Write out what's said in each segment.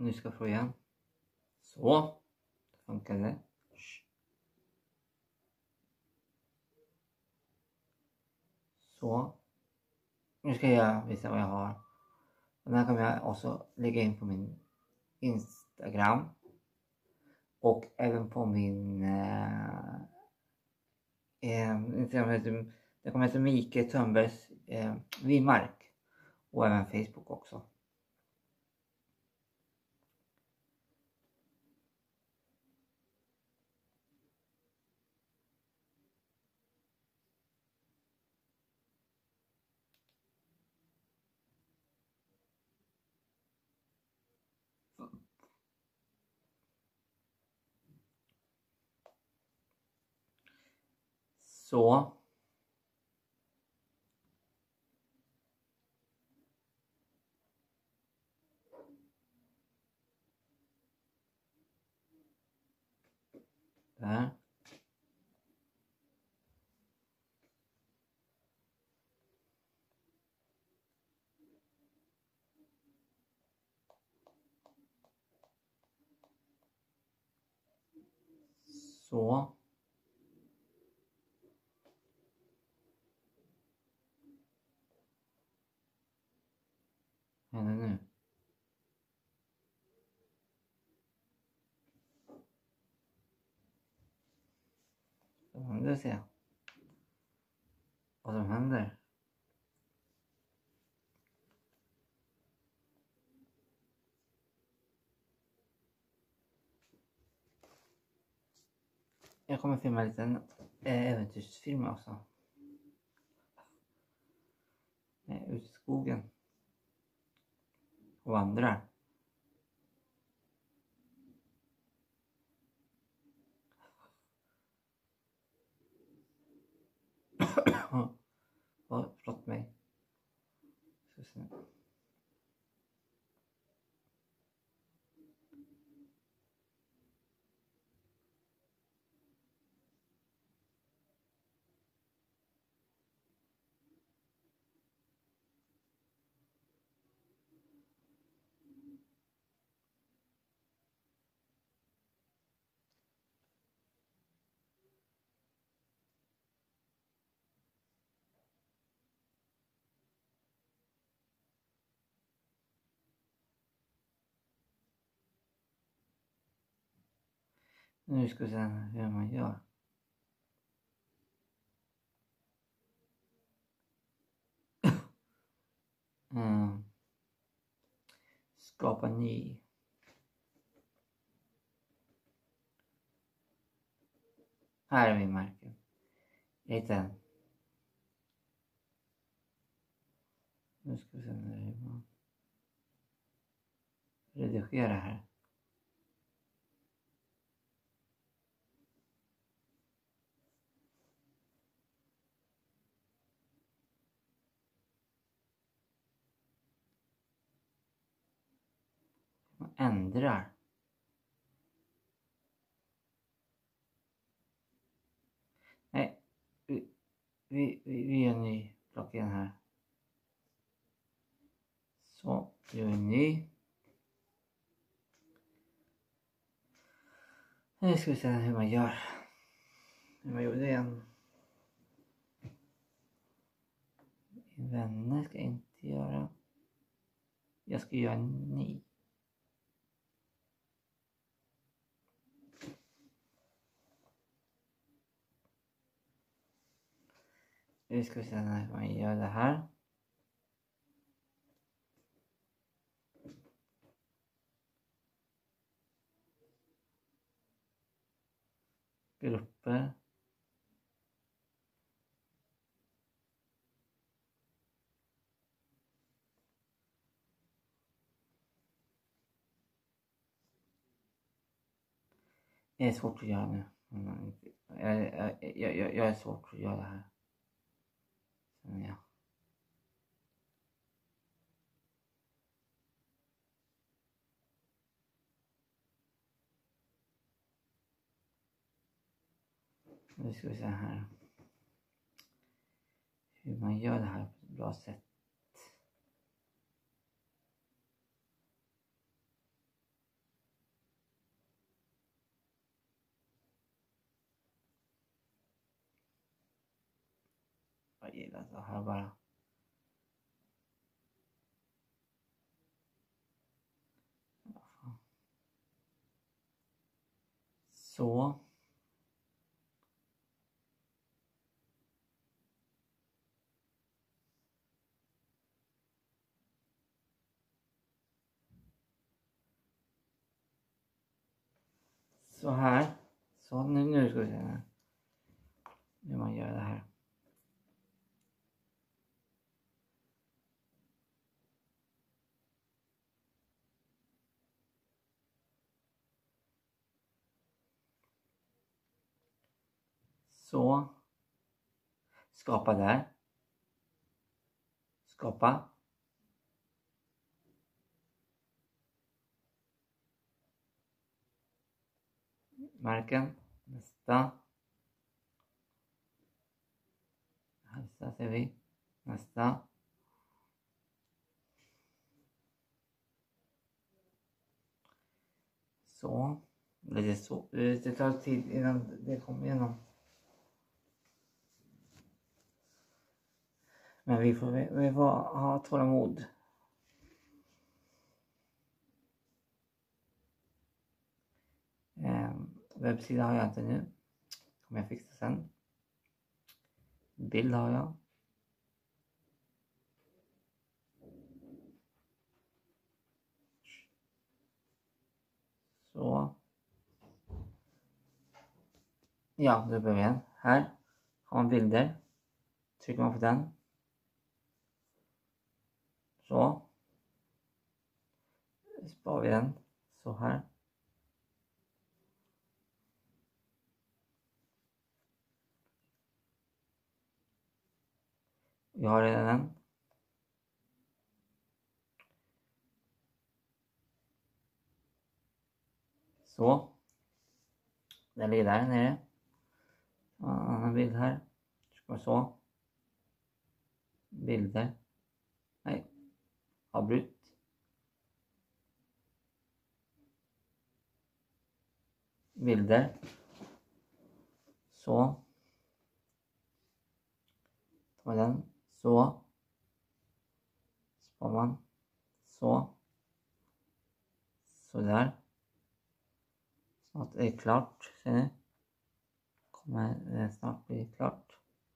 nu ska jag prova igen. Så. Det funkade. Så. Nu ska jag visa vad jag har. Och den här kommer jag också lägga in på min Instagram. Och även på min Instagram. Det kommer heta Mikael Törnbergs Vimark. Och även Facebook också. Så. Där. Så. Vad händer nu? Spännande att se. Vad som händer. Jag kommer filma en liten äventyrsfilm också. Ute i skogen. Och vandrar. Förlåt mig. Ska se. Nu ska vi se hur man gör. Skapa ny. Här är min märke. Jag hittar den. Nu ska vi se när det var. Redigera här. Man ändrar. Nej. Vi gör en ny block igen här. Så, gör en ny. Nu ska vi se hur man gör. Hur man gjorde det igen. Min vänner ska inte göra. Jag ska göra en ny. Nu ska vi se hur man gör det här. Grupper. Det är svårt att göra nu. Jag är svårt att göra det här. Så, ja. Nu ska vi se här. Hur man gör det här på ett bra sätt. Jag gillar så här bara. Så. Så här. Så nu ska vi se hur man gör det här. Så. Skapa där. Skapa. Marken. Nästa. Nästa ser vi. Nästa. Så. Det tar tid innan det kommer igenom. Men vi får ha tålamod. Webbsida har jag inte nu. Kommer jag fixa sen. Bild har jag. Så. Ja, då börjar vi igen. Här har man bilder. Trycker man på den. Så. Sparar vi den. Så här. Jag har redan den. Så. Den ligger där nere. En annan bild här. Ska så. Bilder. Nej. Avbryt. Bilder. Så. Ta den. Så. Sparar man. Så. Så där. Snart är det klart. Ser ni? Kommer det snart bli klart.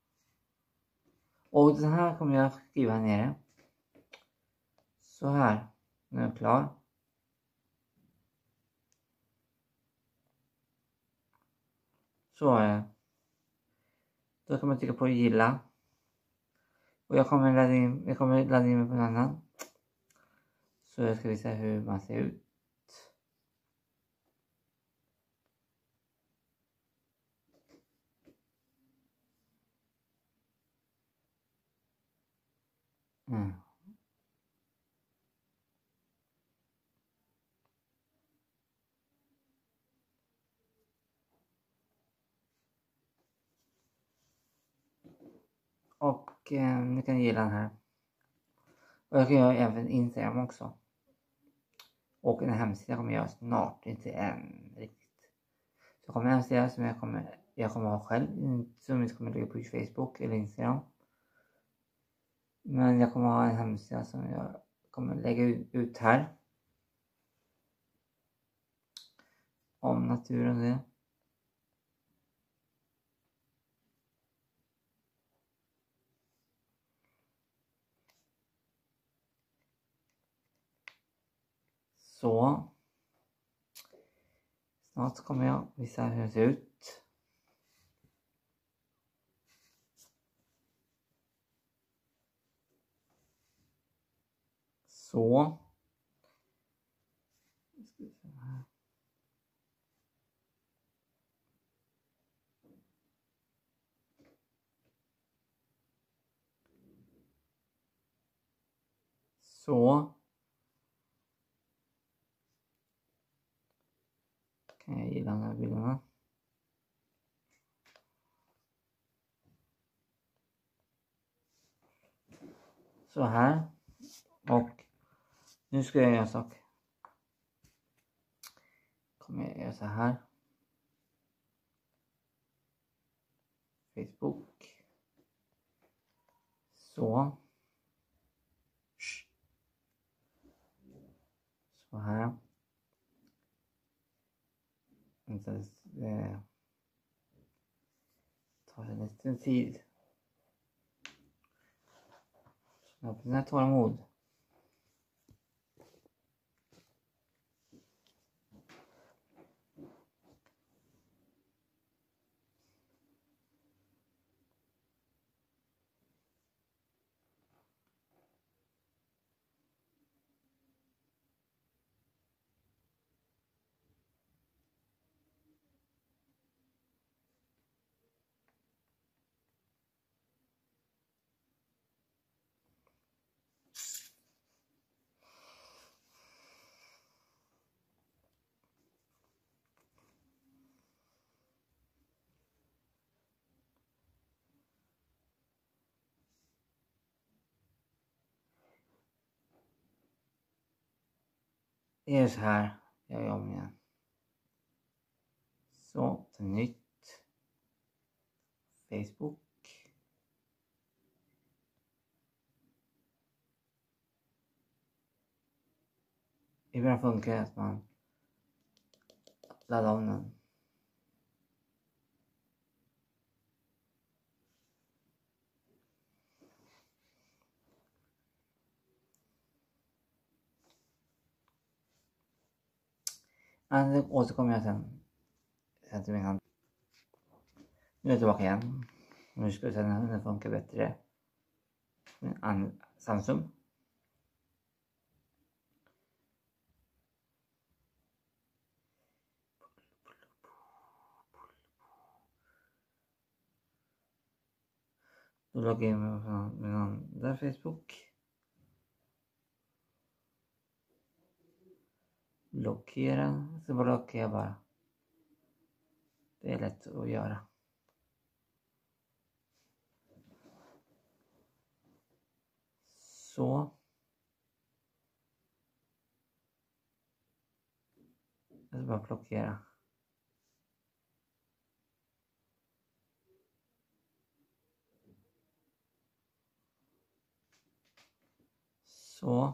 Och den här kommer jag skriva här nere. Så här. Nu är jag klar. Så är det. Då kan man trycka på gilla. Och jag kommer ladda in mig på en annan. Så jag ska visa hur man ser ut. Och ni kan gilla den här. Och jag kan göra även Instagram också. Och en hemsida kommer jag göra snart, inte än riktigt. Så kommer en hemsida som jag kommer ha själv, som inte kommer lägga på Facebook eller Instagram. Men jag kommer ha en hemsida som jag kommer lägga ut här. Om naturen och det. Så. Snart kommer jag visa hur det ser ut. Så. Så. Kan jag gilla de här bilderna. Så här. Och nu ska jag göra en sak. Kommer jag göra så här. Facebook. Så. Så här. Det tar en liten tid. Så jag har tålamod. Det är så här. Jag gör om igen. Så, till nytt. Facebook. Ibland funkar det att man laddar om den. Det återkommer jag sen till min hand. Nu är jag tillbaka igen. Nu ska vi se när den funkar bättre. Samsung. Då loggar jag in med någon där Facebook. Blockera. Så blockerar jag bara. Det är lätt att göra. Så. Jag ska bara blockera. Så.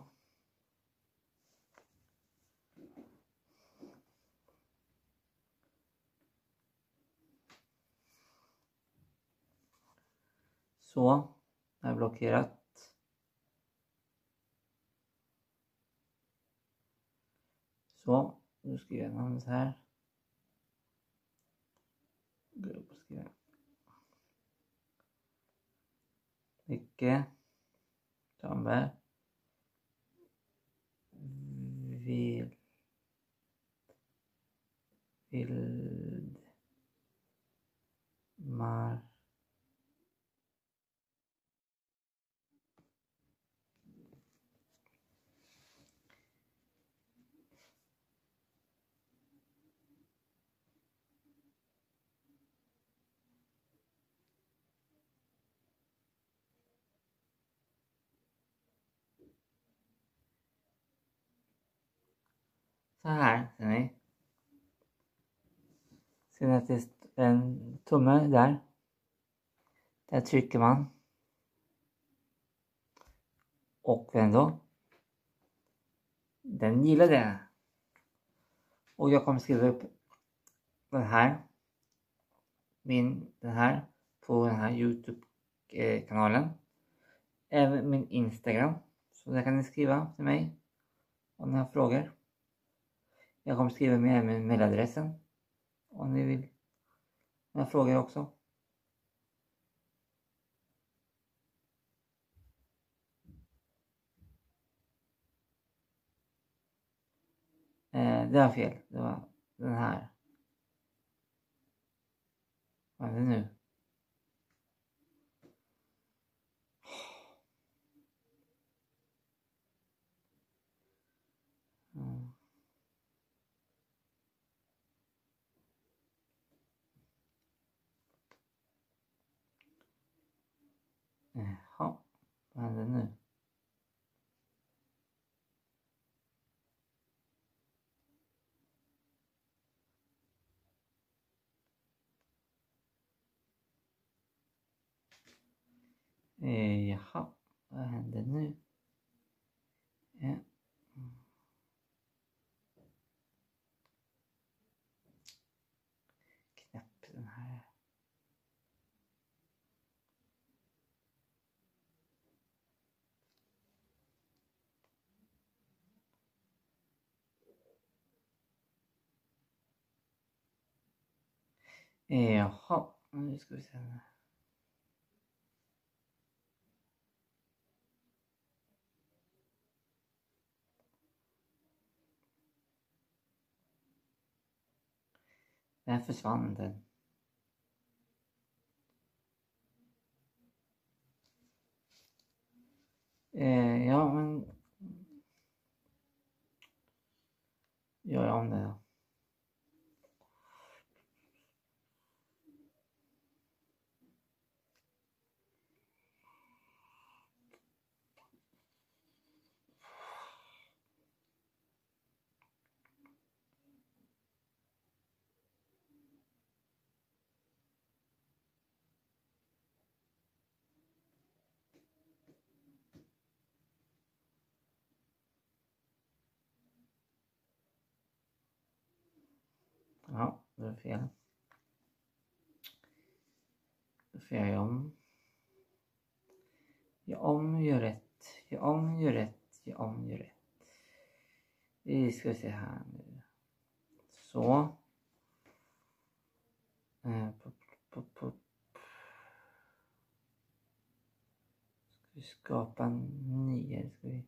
Så. Jag har blockerat. Så. Nu skriver jag namnet här. Grupp skriver. Micke. Tamberg. Vildmar. Så här ser ni. Ser ni att det är en tumme där. Där trycker man. Och vem då? Den gillar det. Och jag kommer skriva upp den här. Den här. På den här YouTube-kanalen. Även min Instagram. Så där kan ni skriva till mig. Om ni har frågor. Jag kommer skriva med även mailadressen. Om ni vill. Om jag frågor också. Det var fel. Det var den här. Vad är det nu? Jaha. Vad händer nu? Jaha. Vad händer nu? Ja. Knäpp den här. Jaha, nu ska vi se. Där försvann den. Ja, men... Gör jag om det då. Ja, det är fel. Då får jag göra om. Gör om, gör rätt. Gör om, gör rätt. Gör om, gör rätt. Vi ska se här nu. Så. Ska vi skapa en ny? Eller ska vi...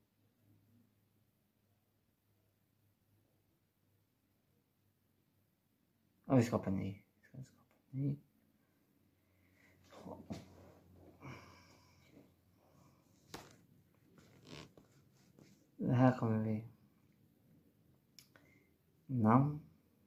Ja, vi skapar en ny. Ska vi skapa en ny? Det här kommer vi... Namn.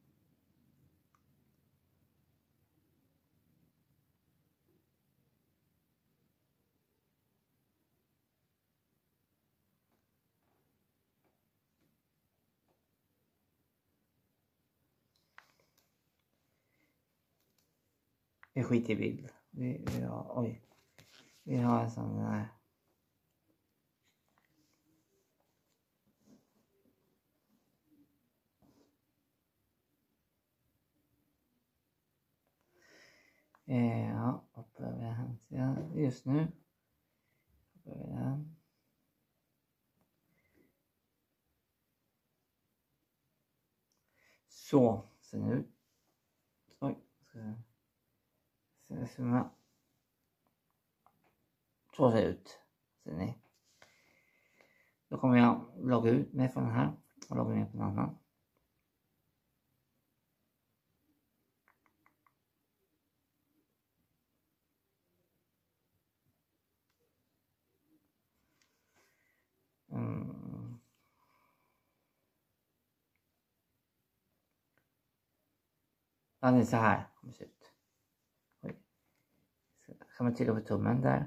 Vi skiter i bild. Vi har... Oj. Vi har en sån där... Ja, hoppar över hemsidan just nu. Hoppar över den. Så ser den ut. Oj, ska jag zooma. Så ser det ut. Ser ni? Då kommer jag logga ut mig från den här och logga ner på en annan. Ja, det är så här kommer det se ut. Oj. Så kan man trycka på tummen där.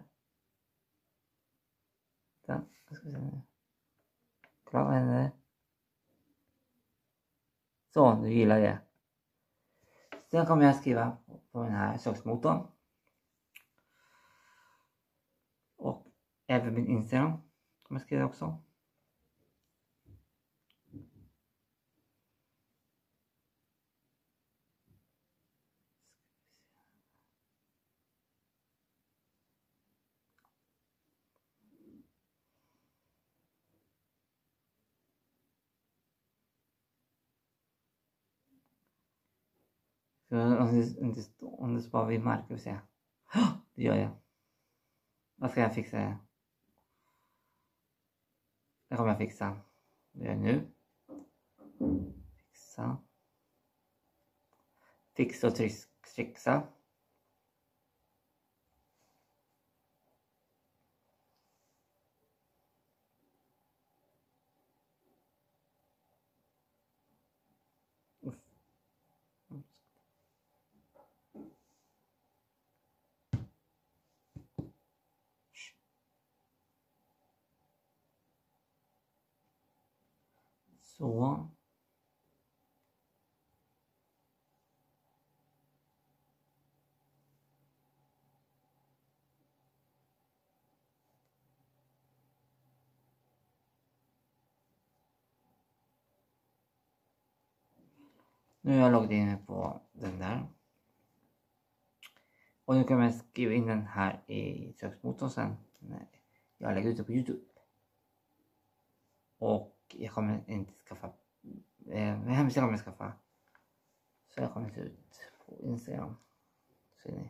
Den. Ska vi se nu. Kolla vad händer. Så, du gillar det. Sen kommer jag skriva på den här sökmotorn. Och även min Instagram kommer jag skriva också. Så om det sparar vid mark, vill säga. Det gör jag. Vad ska jag fixa? Det kommer jag fixa. Det gör jag nu. Fixa. Fixa och trixa. Så. Nu har jag loggat in mig på den där. Och nu kan man skriva in den här i sökmotorn sen. Jag lägger ut det på YouTube. Och jag kommer inte skaffa. Hemsidan kommer jag skaffa. Så jag kommer se ut på Instagram. Ser ni.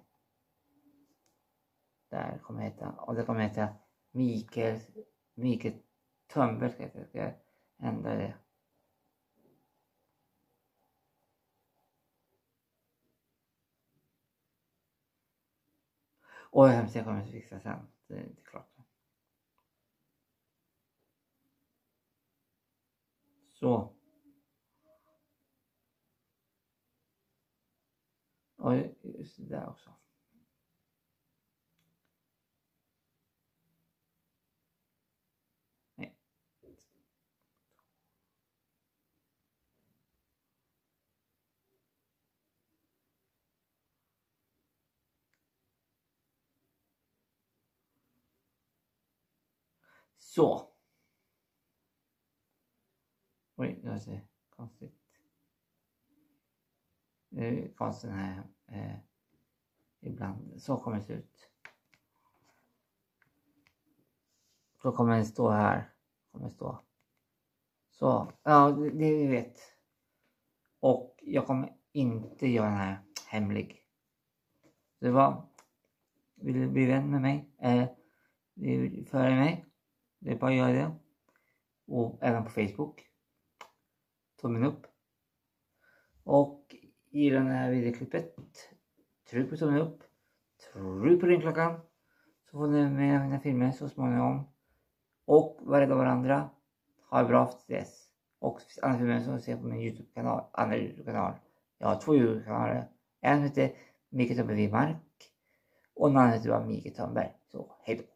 Där kommer jag heta. Och det kommer heta Mikael Törnberg. Ska jag ändra det. Och hemsidan kommer jag fixa sen. Det är inte klart. Så. Och just det där också. Nej. Så. Oj, det är konstigt. Det är konstigt här. Ibland. Så kommer det se ut. Då kommer det stå här. Kommer det stå. Så. Ja, det vi vet. Och jag kommer inte göra den här hemlig. Det var. Vill du bli vän med mig? Vill du följa mig? Det är bara att göra det. Och även på Facebook. Tummen upp. Och gilla det här videoklippet. Tryck på tummen upp. Tryck på ringklockan. Så får ni med mina filmer så småningom. Och var rädda varandra. Ha det bra till dess. Och det finns andra filmer som ser på min YouTube-kanal. Andra YouTube-kanal. Jag har 2 YouTube-kanaler. En heter Mikael Törnberg Wimark. Och en annan heter Mikael Törnberg. Så hej då.